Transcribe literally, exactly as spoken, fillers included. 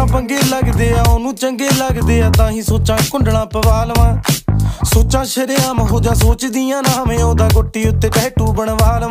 पंगे लगदे आ ओनू चंगे लगदे आ तां ही सोचां कुंडलां पवा लवां सोचां शरेआम हो जा सोचदियां ना मैं ओदा गुट्टी उत्ते टैटू बनवा लवां।